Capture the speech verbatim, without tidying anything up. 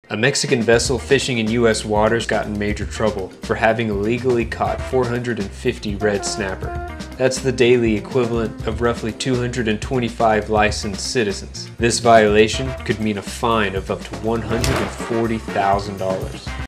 A Mexican vessel fishing in U S waters got in major trouble for having illegally caught four hundred fifty red snapper. That's the daily equivalent of roughly two hundred twenty-five licensed citizens. This violation could mean a fine of up to one hundred forty thousand dollars.